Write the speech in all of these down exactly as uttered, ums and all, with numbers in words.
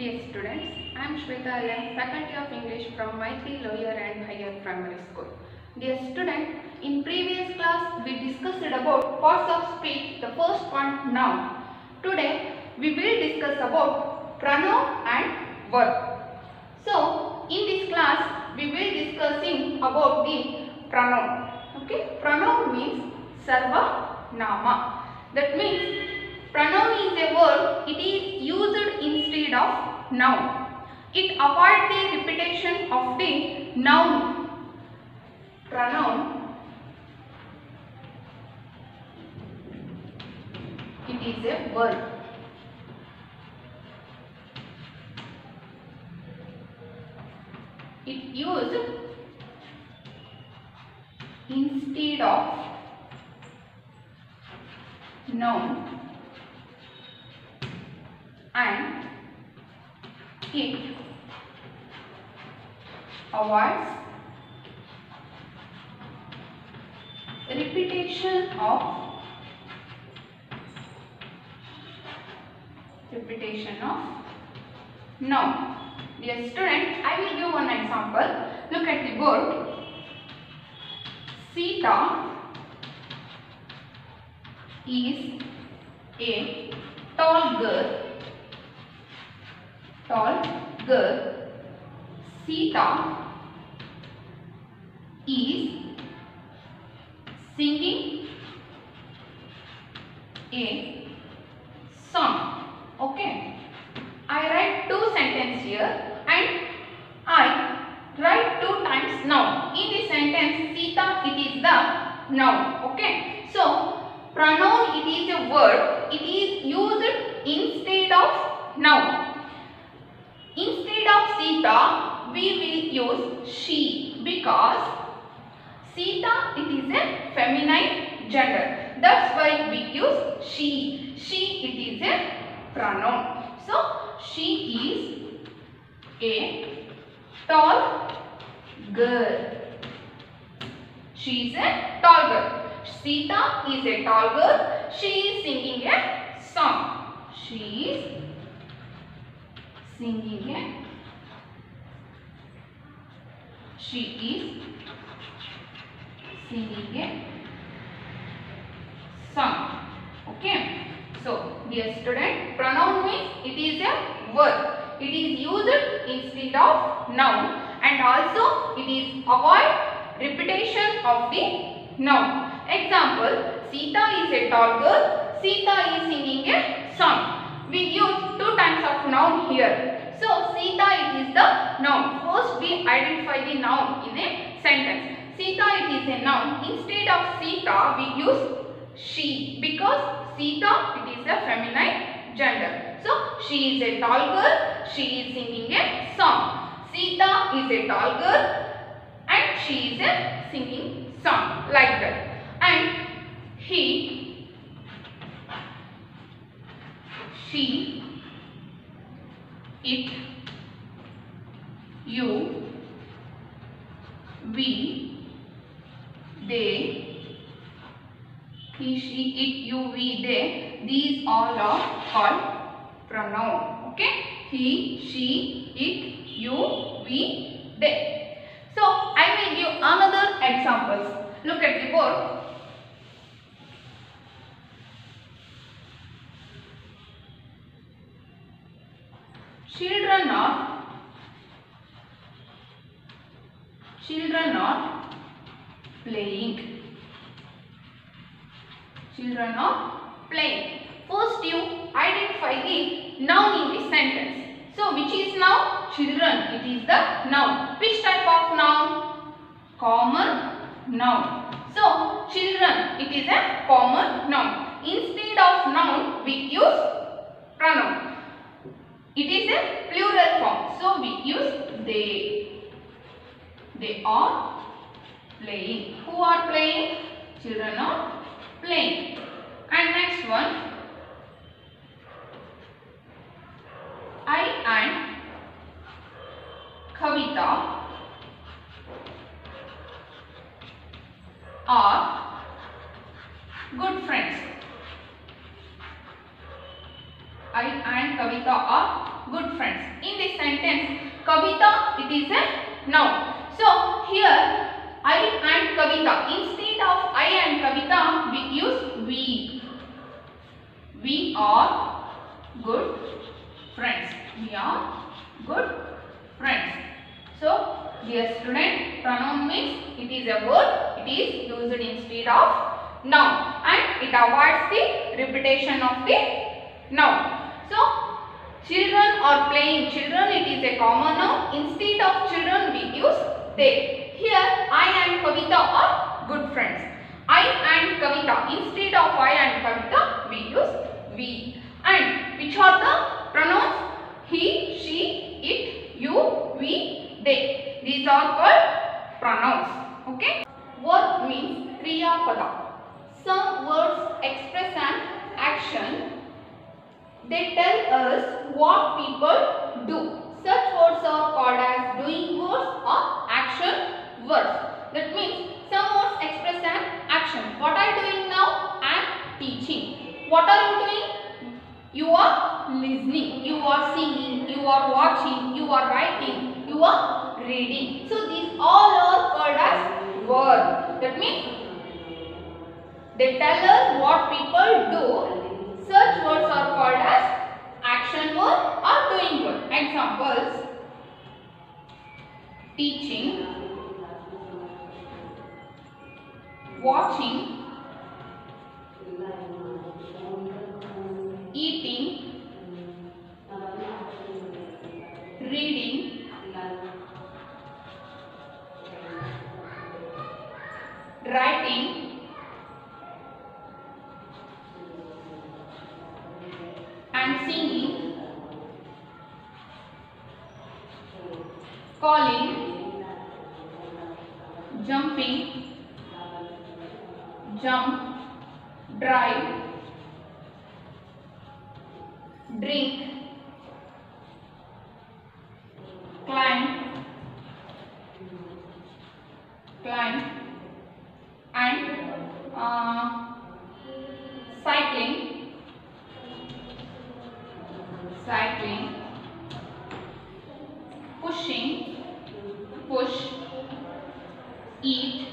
Dear students, I am Shweta L M, Faculty of English from Maitri Lower and Higher Primary School. Dear student, in previous class we discussed about parts of speech. The first part noun. Today we will discuss about pronoun and verb. So in this class we will discussing about the pronoun. Okay, pronoun means sarva nama. That means pronoun is a word. It is used instead of noun. It avoids the repetition of the noun. Pronoun, it is a word. It used instead of noun and it avoids repetition of repetition of noun. Dear student, I will give one example. Look at the board. Sita is a tall girl. Tall girl. Sita is singing a song. Okay. I write two sentences here and I write two times noun. In this sentence, Sita, it is the noun. Okay. So, pronoun, it is a word. It is used instead of noun. Instead of Sita, we will use she because Sita, it is a feminine gender. That's why we use she. She, it is a pronoun. So, she is a tall girl. She is a tall girl. Sita is a tall girl. She is singing a song. She is singing a She is singing a song. Okay. So, dear student, pronoun means it is a word. It is used instead of noun and also it is avoid repetition of the noun. Example, Sita is a tall girl. Sita is singing a song. We use two times of noun here. So, Sita, it is the noun. First, we identify the noun in a sentence. Sita, it is a noun. Instead of Sita, we use she because Sita, it is a feminine gender. So, she is a tall girl. She is singing a song. Sita is a tall girl and she is a singing song like that. And he, she, it, you, we, they, he, she, it, you, we, they, these all are called pronoun. Okay? He, she, it, you, we, they. So, I will give another examples. Look at the board. Children are Children are playing. Children are playing. First, you identify the noun in this sentence. So, which is noun? Children. It is the noun. Which type of noun? Common noun. So, children, it is a common noun. Instead of noun, we use pronoun. It is a plural form. So, we use they. They are playing. Who are playing? Children are playing. And next one. I and Kavita are good friends. I and Kavita are good friends. In this sentence, Kavita, it is a noun. So here I and Kavita. Instead of I and Kavita, we use we. We are good friends. We are good friends. So, dear student, pronoun means it is a word. It is used instead of noun, and it avoids the repetition of the noun. So, children are playing. Children, it is a common noun. Instead of children, we use they. Here, I and Kavita are good friends. I and Kavita. Instead of I and Kavita, we use we. And which are the pronouns? He, she, it, you, we, they. These are called pronouns. Okay. Verb means kriya pada. Some words express an action. They tell us what people do. Such words are called as doing words or action words. That means some words express an action. What are you doing now? I am teaching. What are you doing? You are listening, you are singing, you are watching, you are writing, you are reading. So these all are called as verbs. That means they tell us what people do. Such words are called as action word or doing word. Examples: teaching, watching, eating, reading, writing, and singing, calling, jumping, jump, drive, drink, climb, climb, and uh, cycling, cycling, pushing, push, eat.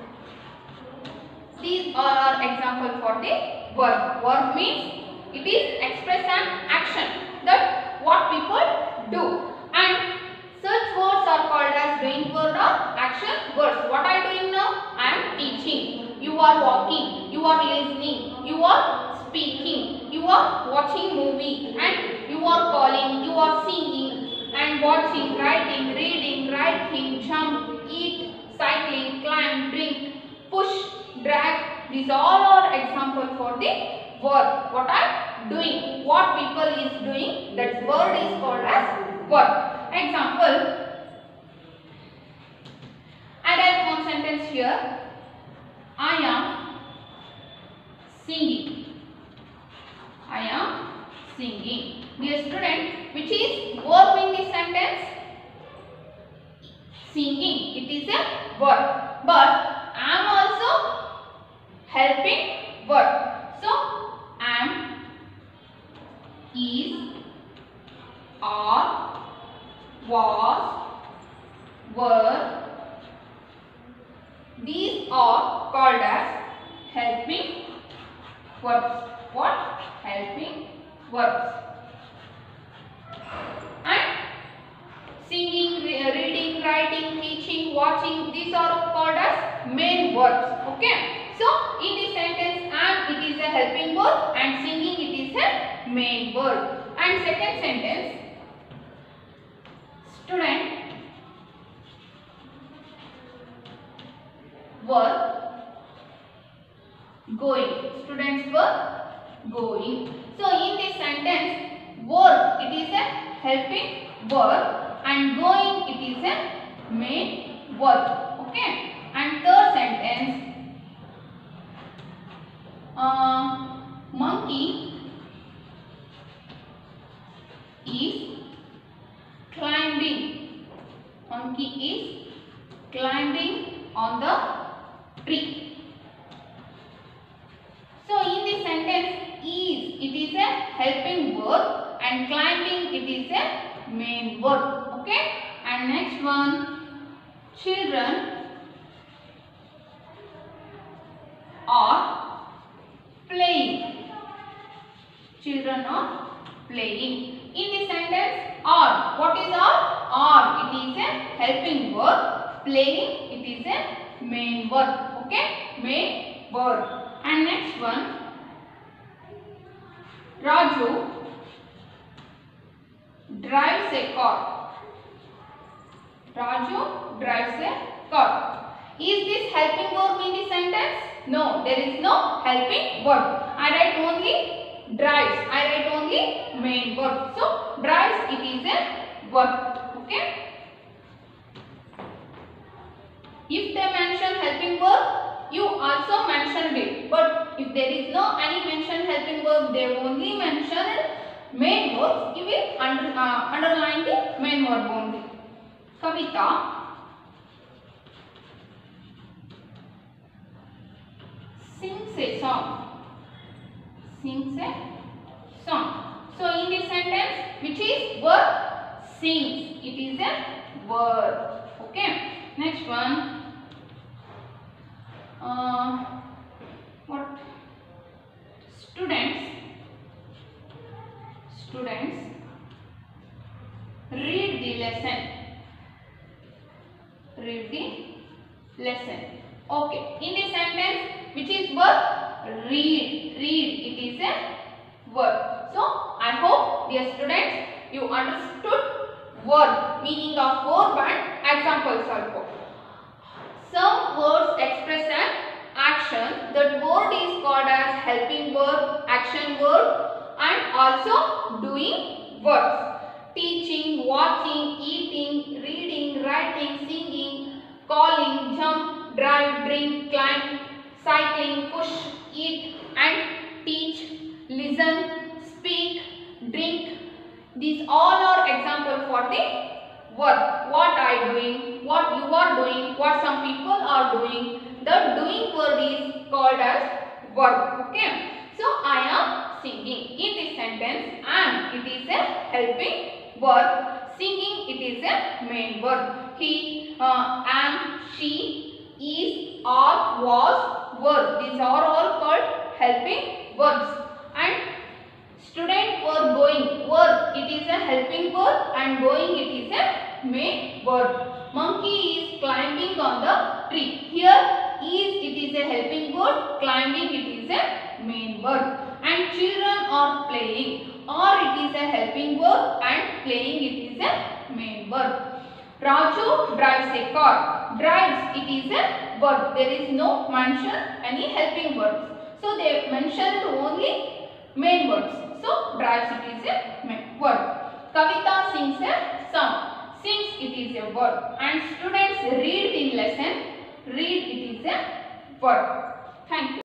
These all are examples for the verb. Verb means it is express an action, that what people do, and such words are called as doing word or action words. What are you doing now? I am teaching. You are walking. You are listening. You are speaking. You are watching movie, and you are calling. You are singing and watching, writing, reading, writing, jump, eat, cycling, climb, drink, push, drag. These all are examples for the verb. What are doing? What people is doing? That word is called as verb. Example. I write one sentence here. I am singing. I am singing. Dear student, which is verb in this sentence? Singing. It is a verb. But I am also helping verb. So, am, is, are, was, were. These are called as helping verbs. What? Helping verbs. And singing, reading, writing, teaching, watching, these are called as main verbs. Okay. So, in this sentence, am, it is a helping verb, and singing, it is a main verb. And second sentence, student were going. Students were going. So, in this sentence, were, it is a helping verb, and going, it is a main verb. Okay. And third sentence, uh, monkey is climbing. Monkey is climbing on the tree. So, in this sentence, is, it is a helping verb, and climbing, it is a a main verb. Okay. And next one, children are playing. Children are playing. In the sentence, are. What is are? Are. It is a helping verb. Playing. It is a main verb. Okay. Main verb. And next one, Raju drives a car. Raju drives a car. Is this helping verb in the sentence? No, there is no helping verb. I write only drives. I write only main verb. So, drives, it is a verb. Okay. If they mention helping verb, you also mentioned it. But if there is no any mention helping verb, they only mention main verbs. You will under, uh, underline the main verb only. Kavita sings a song. Sings a song. So in this sentence, which is verb? Sings. It is a verb. Okay. Next one. Uh, what? Students. Students read the lesson. Read the lesson. Okay. In this sentence, which is verb? Read. Read. It is a verb. So, I hope, dear students, you understood verb, meaning of verb and examples also. Some words express an action. That word is called as helping verb, action verb, and also doing verbs. Teaching, watching, eating, reading, writing, singing, calling, jump, drive, drink, climb, cycling, push, eat and teach, listen, speak, drink. These all are examples for the verb. What I doing, what you are doing, what some people are doing. The doing word is called as verb. Okay. So I am singing. In this sentence, am, it is a helping verb. Singing, it is a main verb. He, uh, am, she, is, are, was, were. These are all called helping verbs. And student were going. Were, it is a helping verb, and going, it is a main verb. Monkey is climbing on the tree. Here, is, it is a helping verb. Climbing, it is a main verb. And children are playing. Or, it is a helping verb, and playing, it is a main verb. Raju drives a car. Drives, it is a verb. There is no mention any helping verbs. So, they mentioned only main verbs. So, drives, it is a main verb. Kavita sings a song. Sings, it is a verb. And students read in lesson. Read, it is a verb. Thank you.